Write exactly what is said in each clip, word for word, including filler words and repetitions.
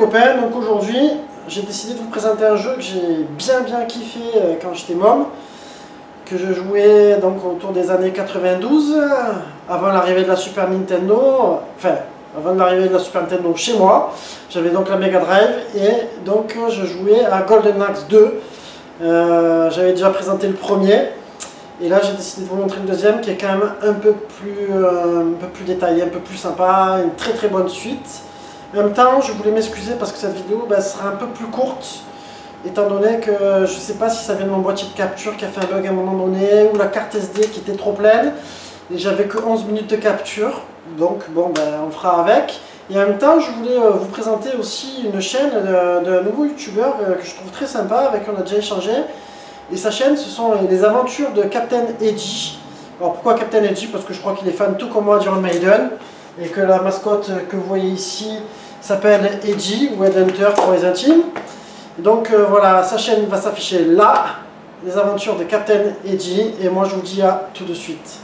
copains, donc aujourd'hui j'ai décidé de vous présenter un jeu que j'ai bien bien kiffé quand j'étais môme, que je jouais donc autour des années quatre-vingt-douze, avant l'arrivée de la Super Nintendo, enfin avant l'arrivée de la Super Nintendo chez moi. J'avais donc la Mega Drive et donc je jouais à Golden Axe deux. Euh, j'avais déjà présenté le premier et là j'ai décidé de vous montrer le deuxième qui est quand même un peu plus, euh, un peu plus détaillé, un peu plus sympa, une très très bonne suite. En même temps, je voulais m'excuser parce que cette vidéo bah, sera un peu plus courte, étant donné que je ne sais pas si ça vient de mon boîtier de capture qui a fait un bug à un moment donné, ou la carte S D qui était trop pleine, et j'avais que onze minutes de capture, donc bon, bah, on fera avec. Et en même temps, je voulais euh, vous présenter aussi une chaîne d'un nouveau youtubeur euh, que je trouve très sympa, avec qui on a déjà échangé, et sa chaîne, ce sont les aventures de Captain Edgy. Alors pourquoi Captain Edgy? Parce que je crois qu'il est fan tout comme moi d'Iron Maiden, et que la mascotte que vous voyez ici s'appelle Edgy, ou Headhunter pour les intimes. Donc euh, voilà, sa chaîne va s'afficher là, les aventures de Captain Edgy, et moi je vous dis à tout de suite.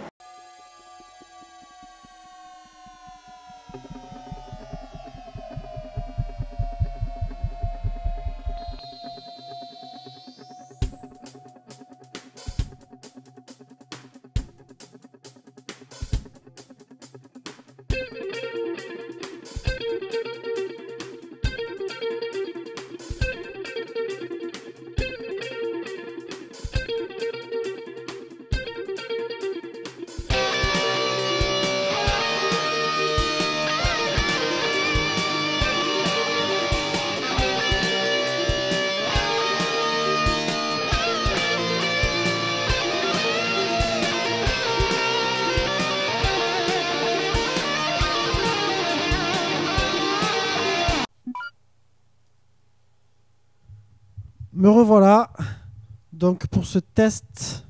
Me revoilà donc pour ce test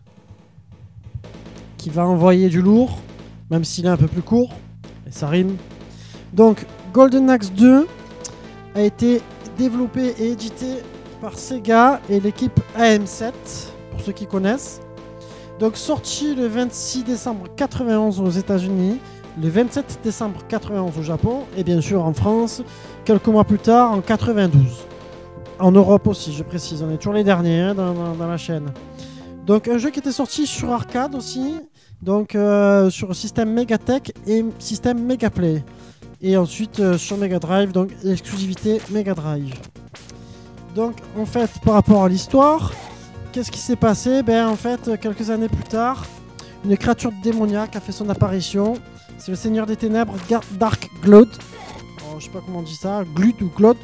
qui va envoyer du lourd, même s'il est un peu plus court, et ça rime. Donc Golden Axe deux a été développé et édité par Sega et l'équipe A M sept, pour ceux qui connaissent. Donc sorti le vingt-six décembre quatre-vingt-onze aux États-Unis, le vingt-sept décembre quatre-vingt-onze au Japon, et bien sûr en France, quelques mois plus tard en quatre-vingt-douze. En Europe aussi, je précise, on est toujours les derniers hein, dans, dans, dans la chaîne. Donc un jeu qui était sorti sur arcade aussi, donc euh, sur système Megatech et système Megaplay. Et ensuite euh, sur Mega Drive, donc exclusivité Mega Drive. Donc en fait, par rapport à l'histoire, qu'est-ce qui s'est passé? Ben en fait, quelques années plus tard, une créature démoniaque a fait son apparition. C'est le Seigneur des Ténèbres, Dark Glood. Alors, je sais pas comment on dit ça, Glud ou Glood.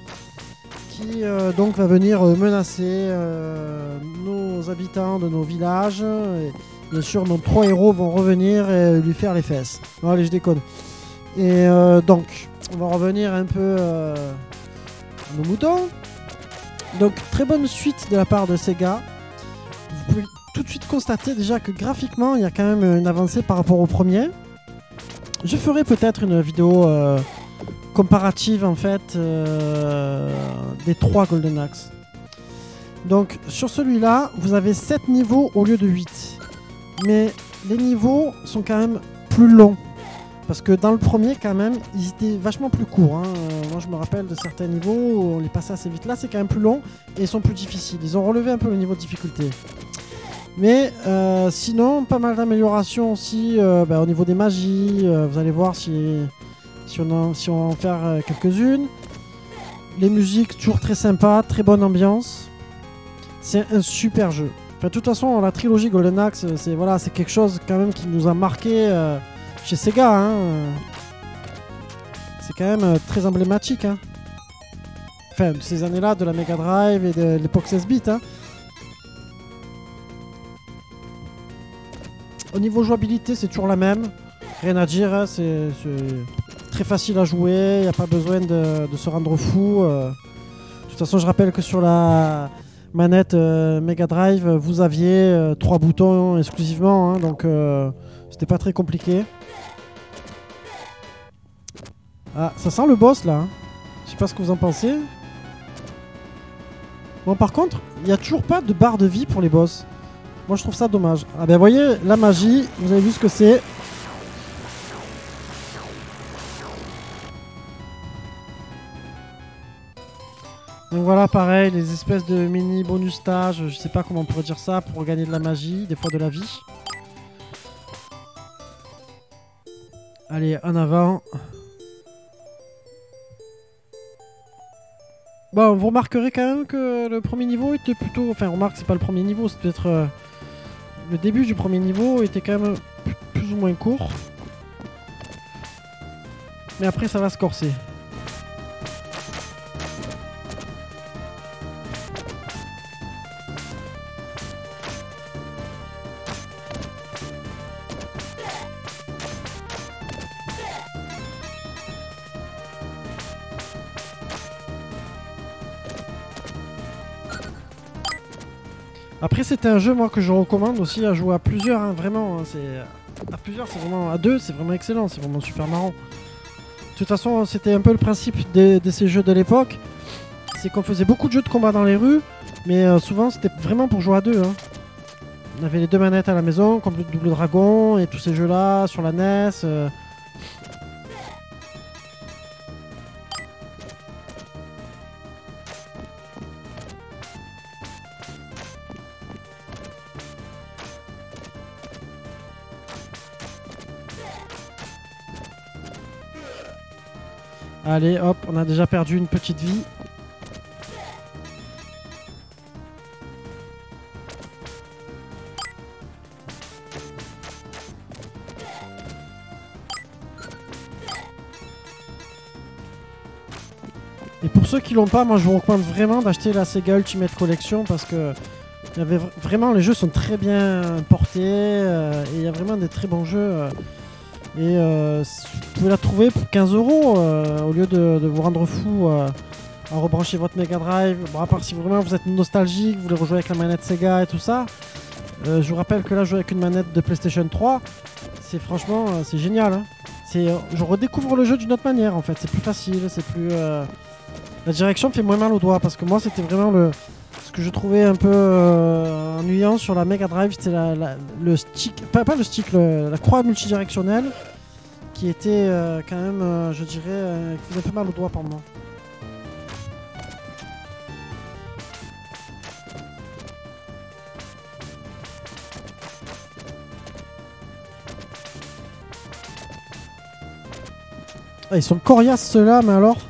Qui euh, donc va venir euh, menacer euh, nos habitants de nos villages. Et bien sûr, nos trois héros vont revenir et lui faire les fesses. Non, allez, je déconne. Et euh, donc, on va revenir un peu euh, à nos moutons. Donc, très bonne suite de la part de Sega. Vous pouvez tout de suite constater déjà que graphiquement, il y a quand même une avancée par rapport au premier. Je ferai peut-être une vidéo euh, comparative en fait euh, des trois Golden Axe. Donc sur celui-là, vous avez sept niveaux au lieu de huit. Mais les niveaux sont quand même plus longs. Parce que dans le premier, quand même, ils étaient vachement plus courts. Hein. Euh, moi, je me rappelle de certains niveaux où on les passait assez vite. Là, c'est quand même plus long et ils sont plus difficiles. Ils ont relevé un peu le niveau de difficulté. Mais euh, sinon, pas mal d'améliorations aussi euh, bah, au niveau des magies. Euh, vous allez voir si... Si on, en, si on va en faire euh, quelques-unes. Les musiques, toujours très sympa, très bonne ambiance. C'est un super jeu. Enfin, de toute façon, la trilogie Golden Axe, c'est voilà, c'est quelque chose quand même qui nous a marqué euh, chez Sega. Hein. C'est quand même euh, très emblématique. Hein. Enfin, de ces années-là, de la Mega Drive et de l'époque seize bits. Hein. Au niveau jouabilité, c'est toujours la même. Rien à dire, hein, c'est... très facile à jouer, il n'y a pas besoin de, de se rendre fou. Euh. De toute façon, je rappelle que sur la manette euh, Mega Drive, vous aviez euh, trois boutons exclusivement, hein, donc euh, c'était pas très compliqué. Ah, ça sent le boss là. Hein. Je sais pas ce que vous en pensez. Bon, par contre, il n'y a toujours pas de barre de vie pour les boss. Moi, je trouve ça dommage. Ah ben, vous voyez, la magie, vous avez vu ce que c'est. Donc voilà, pareil, les espèces de mini bonus stages, je sais pas comment on pourrait dire ça, pour gagner de la magie, des fois de la vie. Allez, en avant. Bon, vous remarquerez quand même que le premier niveau était plutôt... Enfin, remarque, c'est pas le premier niveau, c'est peut-être... Euh... Le début du premier niveau était quand même plus ou moins court. Mais après, ça va se corser. Après, c'était un jeu moi que je recommande aussi à jouer à plusieurs, hein, vraiment. Hein, c'est à plusieurs, c'est vraiment à deux, c'est vraiment excellent, c'est vraiment super marrant. De toute façon, c'était un peu le principe de, de ces jeux de l'époque, c'est qu'on faisait beaucoup de jeux de combat dans les rues, mais euh, souvent c'était vraiment pour jouer à deux. Hein. On avait les deux manettes à la maison, comme le Double Dragon et tous ces jeux-là sur la N E S. Euh, Allez, hop, on a déjà perdu une petite vie. Et pour ceux qui l'ont pas, moi je vous recommande vraiment d'acheter la Sega Ultimate Collection parce que il y avait vraiment, les jeux sont très bien portés euh, et il y a vraiment des très bons jeux. Euh, et euh, vous pouvez la trouver pour quinze euros euh, au lieu de, de vous rendre fou euh, à rebrancher votre Mega Drive. Bon, à part si vraiment vous êtes nostalgique, vous voulez rejouer avec la manette Sega et tout ça. Euh, je vous rappelle que là, je joue avec une manette de PlayStation trois. C'est franchement, euh, c'est génial. Hein. Euh, je redécouvre le jeu d'une autre manière en fait. C'est plus facile, c'est plus. Euh, la direction fait moins mal aux doigts parce que moi, c'était vraiment le. Ce que je trouvais un peu euh, ennuyant sur la Mega Drive, c'était la, la, le stick, pas, pas le stick, le, la croix multidirectionnelle qui était euh, quand même, euh, je dirais, euh, qui faisait un peu mal aux doigts par moment. Ah, ils sont coriaces ceux-là, mais alors.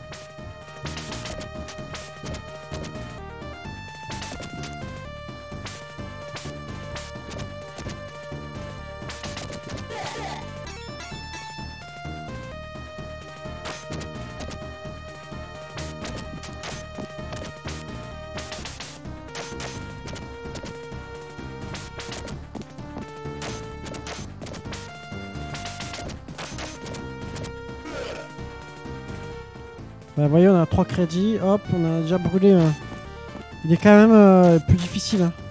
Bah, voyez, on a trois crédits, hop, on a déjà brûlé. Hein. Il est quand même euh, plus difficile. Hein.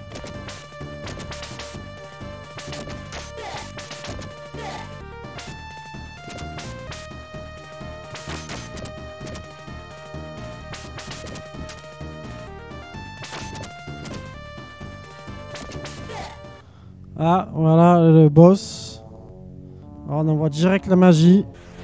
Ah, voilà le boss. Alors, on envoie direct la magie.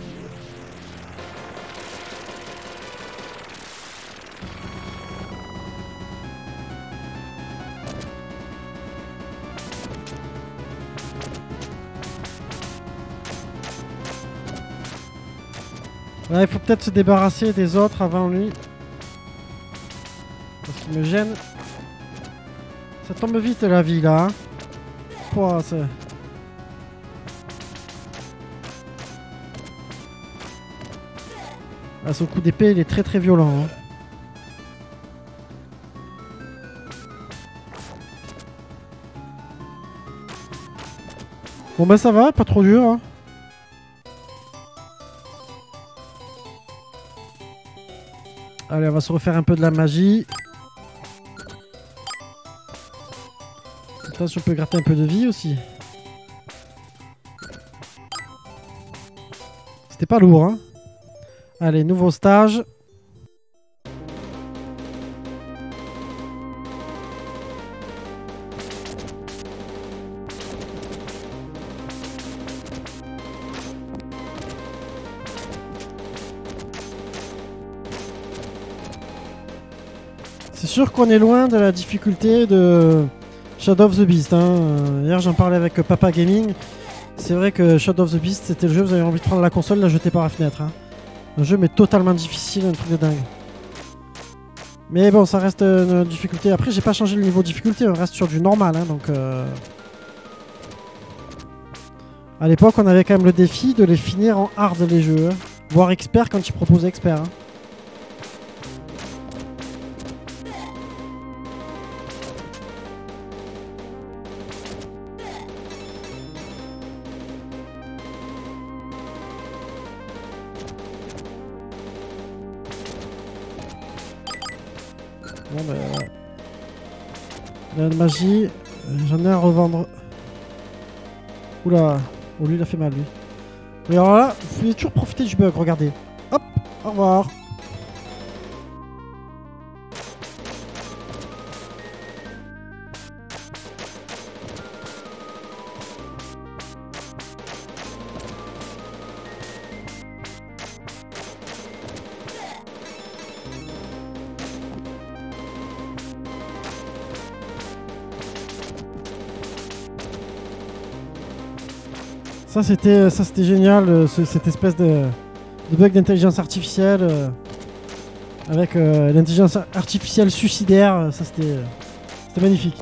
Là, il faut peut-être se débarrasser des autres avant lui. Parce qu'il me gêne. Ça tombe vite la vie là. Hein. Pouah, c'est... Ah, son coup d'épée il est très très violent. Hein. Bon bah ça va, pas trop dur. Hein. Allez, on va se refaire un peu de la magie. Attention, on peut gratter un peu de vie aussi. C'était pas lourd, hein. Allez, nouveau stage. C'est sûr qu'on est loin de la difficulté de Shadow of the Beast. Hein. Euh, hier j'en parlais avec Papa Gaming. C'est vrai que Shadow of the Beast c'était le jeu, vous avez envie de prendre la console, la jeter par la fenêtre. Hein. Un jeu mais totalement difficile, un truc de dingue. Mais bon, ça reste une difficulté. Après j'ai pas changé le niveau de difficulté, on reste sur du normal. Hein, donc euh... à l'époque on avait quand même le défi de les finir en hard les jeux. Hein. Voire expert quand ils proposaient expert. Hein. Bon ben ouais. La magie, j'en ai à revendre. Oula, oh lui il a fait mal lui. Mais alors là, vous pouvez toujours profiter du bug, regardez. Hop, au revoir. Ça c'était ça c'était génial, euh, ce, cette espèce de, de bug d'intelligence artificielle euh, avec euh, l'intelligence artificielle suicidaire, ça c'était euh, c'était magnifique.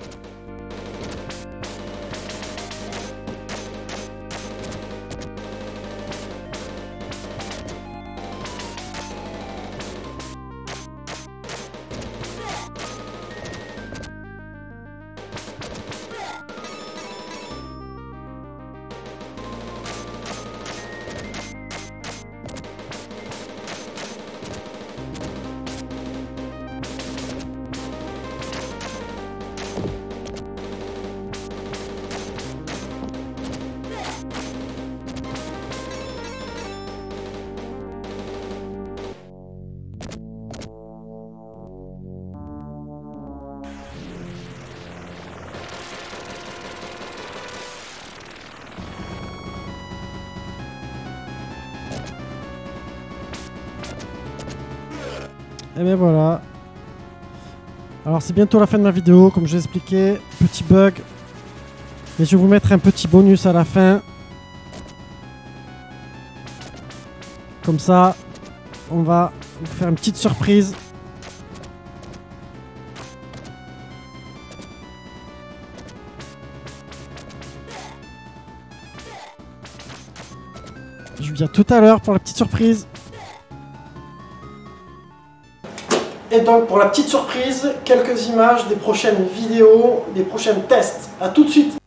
Et bien voilà. Alors c'est bientôt la fin de ma vidéo, comme je l'ai expliqué. Petit bug. Mais je vais vous mettre un petit bonus à la fin. Comme ça, on va vous faire une petite surprise. Je vous dis à tout à l'heure pour la petite surprise. Et donc pour la petite surprise, quelques images des prochaines vidéos, des prochains tests. A tout de suite.